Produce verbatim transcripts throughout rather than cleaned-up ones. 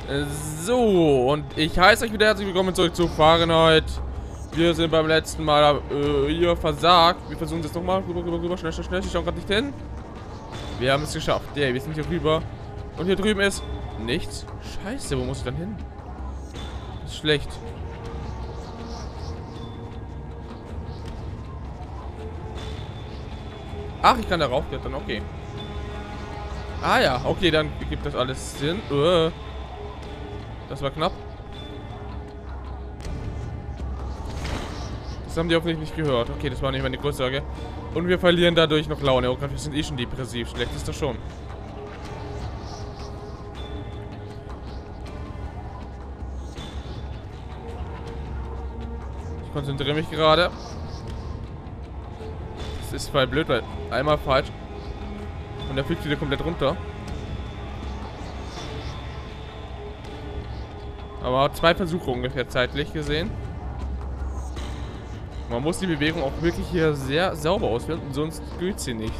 So, und ich heiße euch wieder herzlich willkommen zurück zu Fahrenheit. Wir sind beim letzten Mal äh, hier versagt. Wir versuchen es jetzt nochmal. Rüber, rüber, rüber, schnell, schnell, schnell. Ich schaue gerade nicht hin. Wir haben es geschafft. Yeah, wir sind hier rüber. Und hier drüben ist nichts. Scheiße, wo muss ich dann hin? Das ist schlecht. Ach, ich kann da raufklettern, okay. Ah ja, okay, dann gibt das alles Sinn. Uh, das war knapp. Das haben die hoffentlich nicht gehört. Okay, das war nicht meine größte Sorge. Und wir verlieren dadurch noch Laune. Oh Gott, wir sind eh schon depressiv. Schlecht ist das schon. Ich konzentriere mich gerade. Das ist voll blöd, weil einmal falsch. Und der fliegt wieder komplett runter. Aber zwei Versuche ungefähr zeitlich gesehen. Man muss die Bewegung auch wirklich hier sehr sauber ausführen, sonst gilt sie nicht.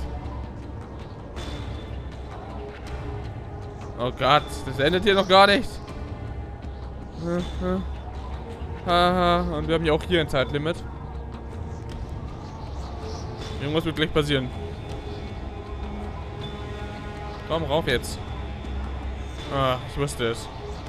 Oh Gott, das endet hier noch gar nicht. Haha, und wir haben ja auch hier ein Zeitlimit. Irgendwas wird gleich passieren. Komm, rauf jetzt. Ah, ich wusste es.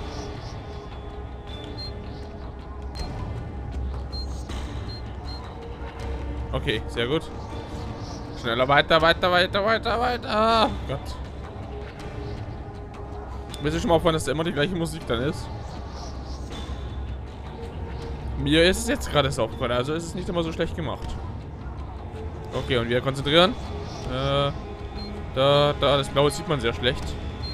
Okay, sehr gut. Schneller, weiter, weiter, weiter, weiter, weiter. Oh Gott. Willst du schon mal aufhören, dass da immer die gleiche Musik dann ist? Mir ist es jetzt gerade so aufgefallen, also ist es nicht immer so schlecht gemacht. Okay, und wir konzentrieren. Äh, da, da, das Blaue sieht man sehr schlecht.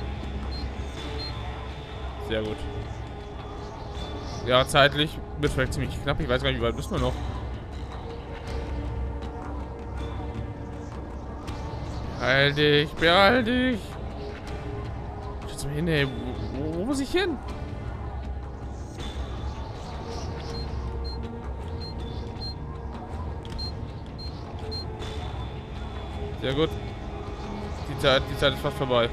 Sehr gut. Ja, zeitlich wird vielleicht ziemlich knapp. Ich weiß gar nicht, wie weit müssen wir noch. Beeil dich, beeil dich. Schau mal hin, ey. Wo, wo, wo muss ich hin? Sehr gut. Die Zeit, die Zeit ist fast vorbei.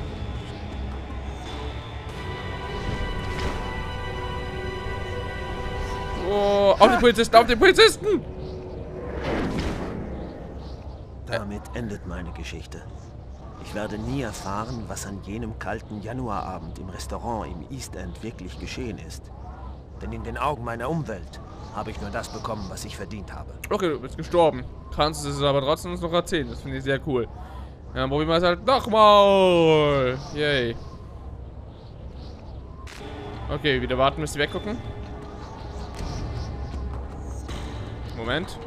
Oh, auf die Polizisten, auf die Polizisten! Damit endet meine Geschichte. Ich werde nie erfahren, was an jenem kalten Januarabend im Restaurant im East End wirklich geschehen ist. Denn in den Augen meiner Umwelt habe ich nur das bekommen, was ich verdient habe. Okay, du bist gestorben. Kannst es aber trotzdem uns noch erzählen. Das finde ich sehr cool. Ja, dann probieren wir es halt nochmal. Yay. Okay, wieder warten, müsst ihr weggucken. Moment.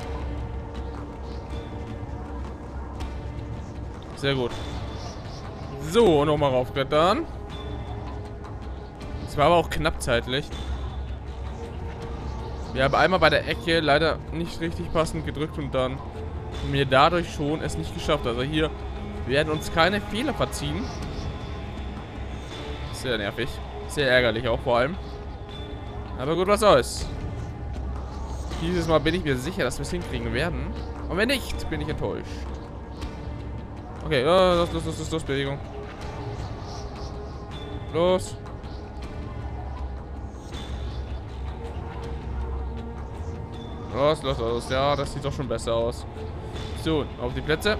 Sehr gut. So, nochmal raufklettern. Das war aber auch knapp zeitlich. Wir haben einmal bei der Ecke leider nicht richtig passend gedrückt und dann mir dadurch schon es nicht geschafft. Also hier werden uns keine Fehler verziehen. Sehr nervig. Sehr ärgerlich auch vor allem. Aber gut, was soll's. Dieses Mal bin ich mir sicher, dass wir es hinkriegen werden. Und wenn nicht, bin ich enttäuscht. Okay, los, los, los, los, los, Bewegung. Los. Los, los, los. Ja, das sieht doch schon besser aus. So, auf die Plätze.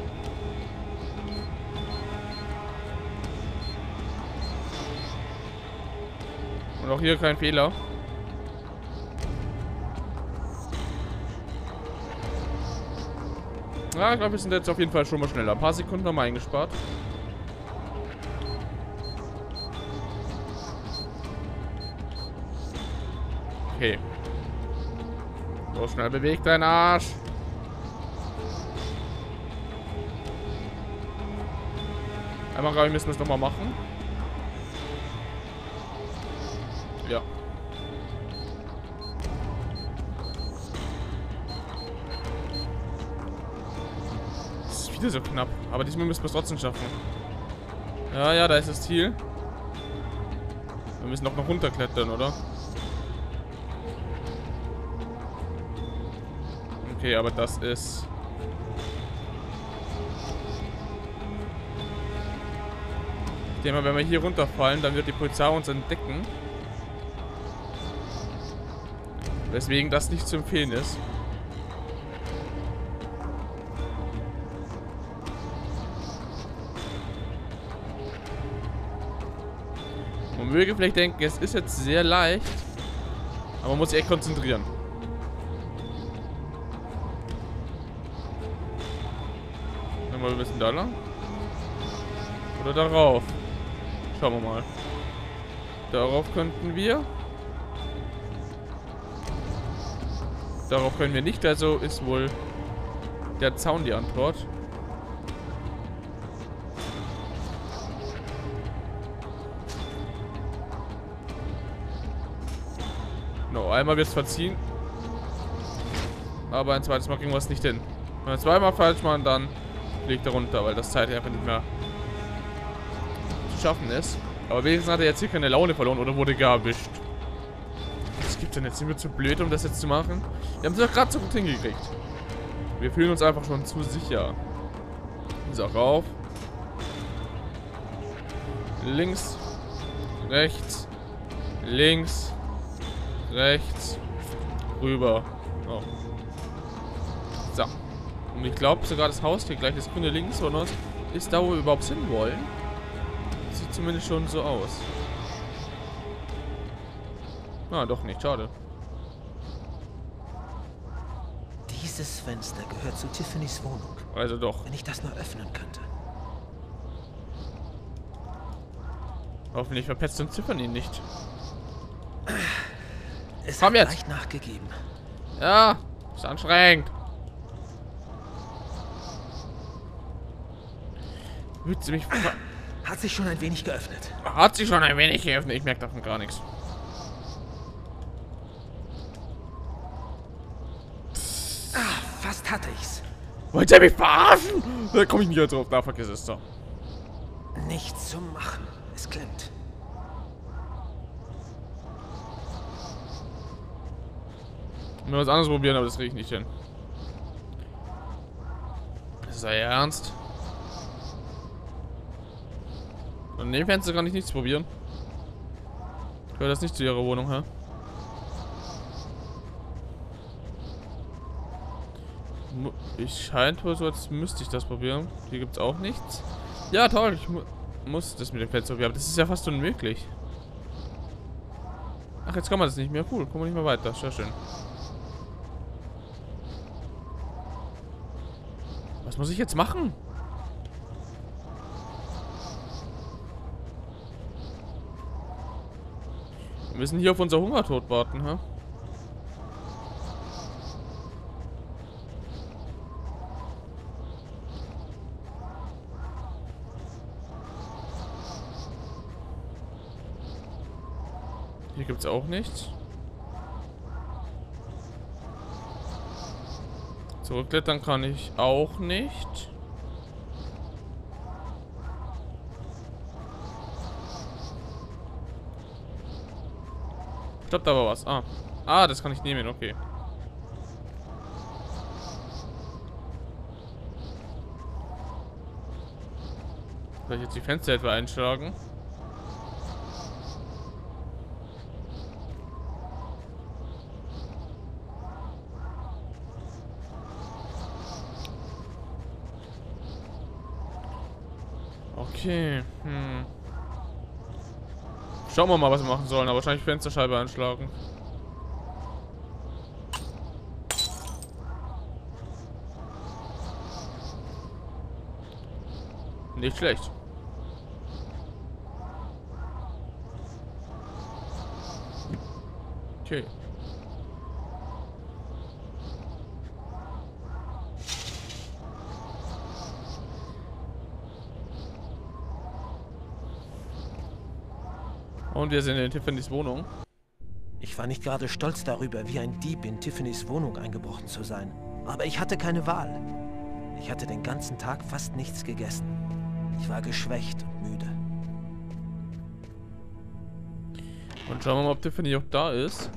Und auch hier kein Fehler. Ja, ich glaube, wir sind jetzt auf jeden Fall schon mal schneller. Ein paar Sekunden haben wir eingespart. Okay. So schnell bewegt dein Arsch. Einmal glaube ich, müssen wir es nochmal machen. Ja. Das ist wieder so knapp. Aber diesmal müssen wir es trotzdem schaffen. Ja, ja, da ist das Ziel. Wir müssen noch noch runterklettern, oder? Okay, aber das ist... denke mal, wenn wir hier runterfallen, dann wird die Polizei uns entdecken. Weswegen das nicht zu empfehlen ist. Man möge vielleicht denken, es ist jetzt sehr leicht, aber man muss sich echt konzentrieren. Dann mal ein bisschen da lang. Oder darauf. Schauen wir mal. Darauf könnten wir. Darauf können wir nicht, also ist wohl der Zaun die Antwort. No, einmal wird es verziehen. Aber ein zweites Mal kriegen wir es nicht hin. Wenn wir zweimal falsch machen, dann fliegt er runter, weil das Zeit einfach nicht mehr zu schaffen ist. Aber wenigstens hat er jetzt hier keine Laune verloren oder wurde gar erwischt. Was gibt's denn jetzt? Sind wir zu blöd, um das jetzt zu machen? Wir haben es doch gerade so gut hingekriegt. Wir fühlen uns einfach schon zu sicher. So, rauf. Links. Rechts. Links. Rechts. Rüber. Oh. So. Und ich glaube sogar das Haus hier gleich, das grüne links von uns, ist da, wo wir überhaupt hin wollen. Sieht zumindest schon so aus. Ah, doch nicht. Schade. Dieses Fenster gehört zu Tiffany's Wohnung. Also doch. Wenn ich das nur öffnen könnte. Hoffentlich verpetzt uns Tiffany nicht. Es Komm hat jetzt. leicht nachgegeben. Ja, ist anstrengend. Wird sie mich... Hat sich schon ein wenig geöffnet. Hat sich schon ein wenig geöffnet. Ich merke davon gar nichts. Ah, fast hatte ich's. Wollt ihr mich verarschen? Da komme ich nicht mehr drauf. Da vergiss es doch. Nichts zu machen. Es klemmt. Ich will was anderes probieren, aber das kriege ich nicht hin. Das ist ja ernst. Und in dem Fenster kann ich nichts probieren. Gehört das nicht zu ihrer Wohnung, hä? Ich scheint wohl so, als müsste ich das probieren. Hier gibt es auch nichts. Ja, toll. Ich mu muss das mit dem Fenster probieren. Aber das ist ja fast unmöglich. Ach, jetzt kann man das nicht mehr. Cool, kommen wir nicht mehr weiter. Sehr schön. Was muss ich jetzt machen? Wir müssen hier auf unser Hungertod warten, hä? Hier gibt es auch nichts. Zurückklettern kann ich auch nicht. Ich glaube, da war was. Ah. Ah, das kann ich nehmen, okay. Soll ich jetzt die Fenster etwa einschlagen? Okay, hm. Schauen wir mal, was wir machen sollen, aber wahrscheinlich Fensterscheibe einschlagen. Nicht schlecht. Okay. Und wir sind in Tiffany's Wohnung. Ich war nicht gerade stolz darüber, wie ein Dieb in Tiffany's Wohnung eingebrochen zu sein. Aber ich hatte keine Wahl. Ich hatte den ganzen Tag fast nichts gegessen. Ich war geschwächt und müde. Und schauen wir mal, ob Tiffany auch da ist.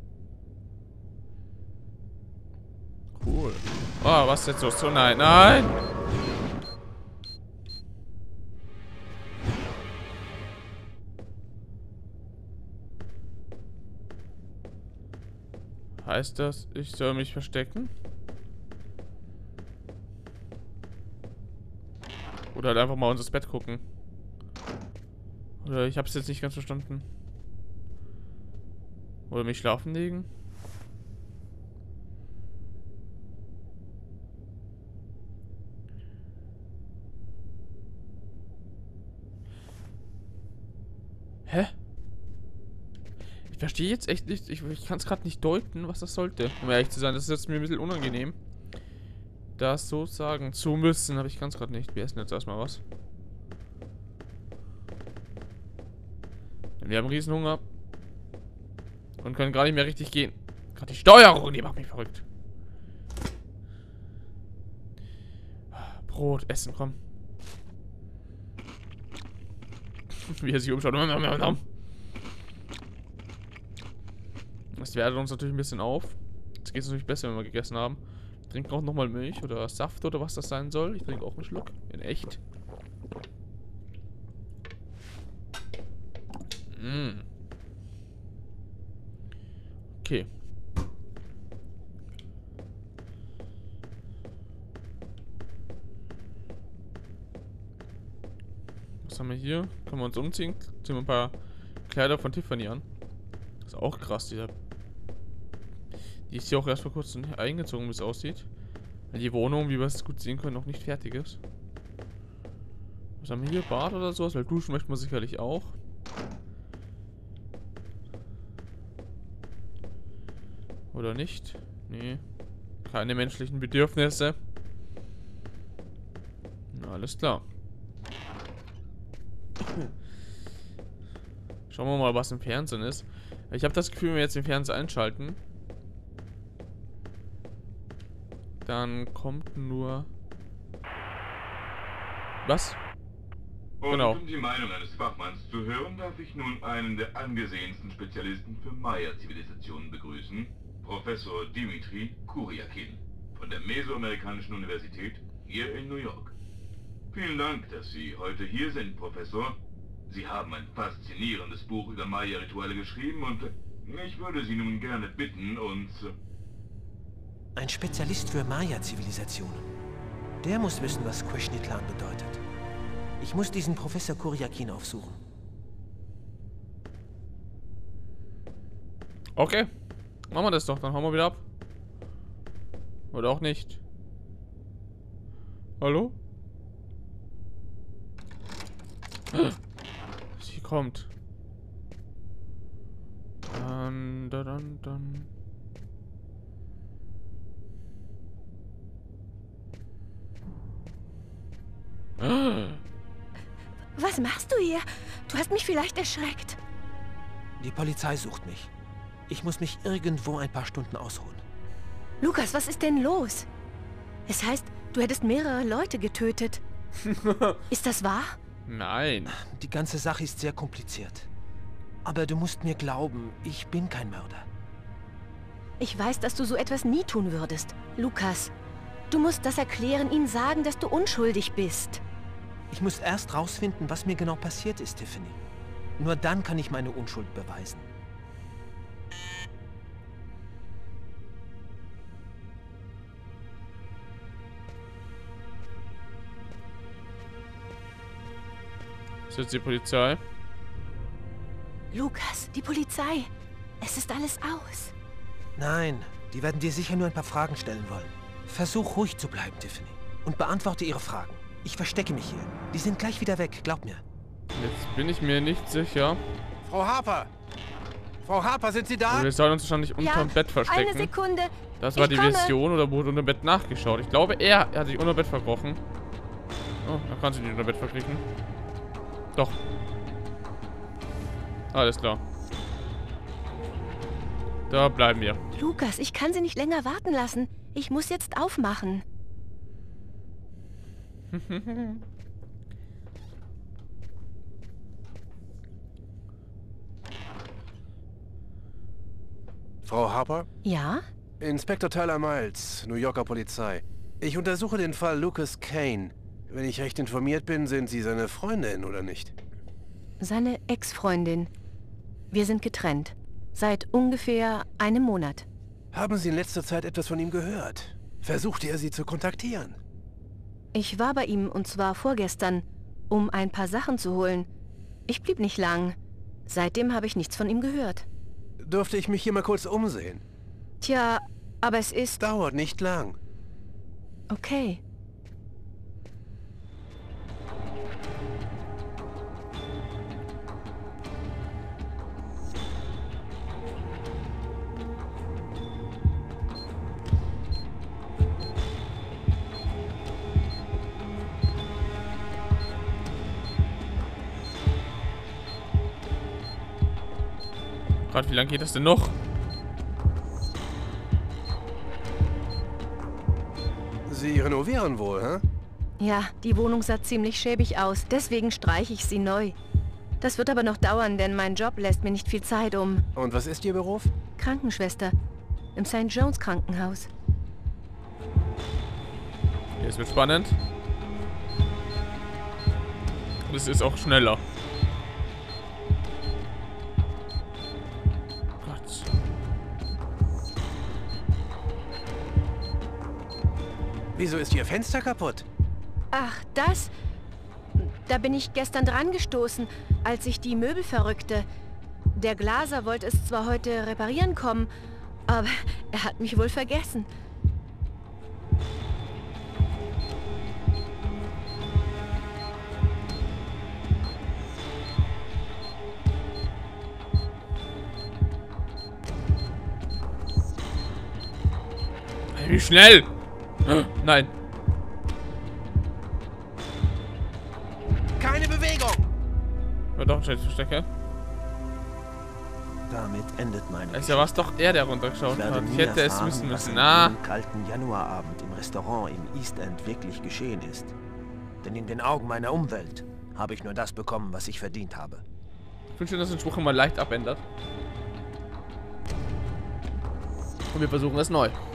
Cool. Oh, was ist jetzt los? So, nein, nein! Heißt das, ich soll mich verstecken? Oder halt einfach mal unser Bett gucken. Oder ich hab's jetzt nicht ganz verstanden. Oder mich schlafen legen? Hä? Ich verstehe jetzt echt nicht. Ich, ich kann es gerade nicht deuten, was das sollte. Um ehrlich zu sein, das ist jetzt mir ein bisschen unangenehm, das so sagen zu müssen. Aber ich kann es gerade nicht. Wir essen jetzt erstmal was. Denn wir haben Riesenhunger. Und können gar nicht mehr richtig gehen. Gerade die Steuerung, die macht mich verrückt. Brot, essen, komm. Wie er sich umschaut. Das wertet uns natürlich ein bisschen auf. Jetzt geht es natürlich besser, wenn wir gegessen haben. Ich trinke auch nochmal Milch oder Saft oder was das sein soll. Ich trinke auch einen Schluck. In echt. Mm. Okay. Was haben wir hier? Können wir uns umziehen? Ziehen wir ein paar Kleider von Tiffany an. Das ist auch krass, dieser. Die ist hier auch erst vor kurzem eingezogen, wie es aussieht. Weil die Wohnung, wie wir es gut sehen können, noch nicht fertig ist. Was haben wir hier? Bad oder sowas? Weil duschen möchte man sicherlich auch. Oder nicht? Nee. Keine menschlichen Bedürfnisse. Na, alles klar. Schauen wir mal, was im Fernsehen ist. Ich habe das Gefühl, wenn wir jetzt den Fernseher einschalten, dann kommt nur... Was? Und Genau. um die Meinung eines Fachmanns zu hören, darf ich nun einen der angesehensten Spezialisten für Maya-Zivilisationen begrüßen, Professor Dimitri Kuryakin von der Mesoamerikanischen Universität hier in New York. Vielen Dank, dass Sie heute hier sind, Professor. Sie haben ein faszinierendes Buch über Maya-Rituale geschrieben und ich würde Sie nun gerne bitten, uns... Ein Spezialist für Maya-Zivilisationen. Der muss wissen, was Queshnitlan bedeutet. Ich muss diesen Professor Kuryakin aufsuchen. Okay. Machen wir das doch, dann hauen wir wieder ab. Oder auch nicht. Hallo? Sie kommt. Dann, dann, dann. Was machst du hier? Du hast mich vielleicht erschreckt. Die Polizei sucht mich. Ich muss mich irgendwo ein paar Stunden ausruhen. Lukas, was ist denn los? Es heißt, du hättest mehrere Leute getötet. Ist das wahr? Nein. Die ganze Sache ist sehr kompliziert. Aber du musst mir glauben, ich bin kein Mörder. Ich weiß, dass du so etwas nie tun würdest. Lukas, du musst das erklären, ihnen sagen, dass du unschuldig bist. Ich muss erst rausfinden, was mir genau passiert ist, Tiffany. Nur dann kann ich meine Unschuld beweisen. Ist jetzt die Polizei? Lukas, die Polizei. Es ist alles aus. Nein, die werden dir sicher nur ein paar Fragen stellen wollen. Versuch ruhig zu bleiben, Tiffany. Und beantworte ihre Fragen. Ich verstecke mich hier. Die sind gleich wieder weg, glaub mir. Jetzt bin ich mir nicht sicher. Frau Harper! Frau Harper, sind Sie da? Wir sollen uns wahrscheinlich unterm Ja, Bett verstecken. Eine Sekunde. Das war Ich die komme. Vision oder wurde unter dem Bett nachgeschaut? Ich glaube, er, er hat sich unter dem Bett verkrochen. Oh, da kann sich nicht unter dem Bett verkriechen. Doch. Alles klar. Da bleiben wir. Lukas, ich kann sie nicht länger warten lassen. Ich muss jetzt aufmachen. Frau Harper? Ja? Inspektor Tyler Miles, New Yorker Polizei. Ich untersuche den Fall Lucas Kane. Wenn ich recht informiert bin, sind Sie seine Freundin, oder nicht? Seine Ex-Freundin. Wir sind getrennt. Seit ungefähr einem Monat. Haben Sie in letzter Zeit etwas von ihm gehört? Versuchte er, Sie zu kontaktieren? Ich war bei ihm, und zwar vorgestern, um ein paar Sachen zu holen. Ich blieb nicht lang. Seitdem habe ich nichts von ihm gehört. Dürfte ich mich hier mal kurz umsehen? Tja, aber es ist... Dauert nicht lang. Okay. Gott, wie lange geht das denn noch? Sie renovieren wohl, hä? Ja, die Wohnung sah ziemlich schäbig aus. Deswegen streiche ich sie neu. Das wird aber noch dauern, denn mein Job lässt mir nicht viel Zeit um. Und was ist Ihr Beruf? Krankenschwester. Im Saint John's Krankenhaus. Jetzt wird spannend. Und es ist auch schneller. Gott. Wieso ist Ihr Fenster kaputt? Ach, das? Da bin ich gestern dran gestoßen, als ich die Möbel verrückte. Der Glaser wollte es zwar heute reparieren kommen, aber er hat mich wohl vergessen. Wie schnell! Nein. Keine Bewegung! War doch ein Schildverstecker. Damit endet meine Also war es doch er, der runtergeschaut Ich werde hat. Ich nie hätte es erfahren, wissen was müssen. an Ah. jenem kalten Januarabend im Restaurant im East End wirklich geschehen ist. Denn in den Augen meiner Umwelt habe ich nur das bekommen, was ich verdient habe. Ich wünsche, dass den Spruch immer leicht abändert. Und wir versuchen es neu.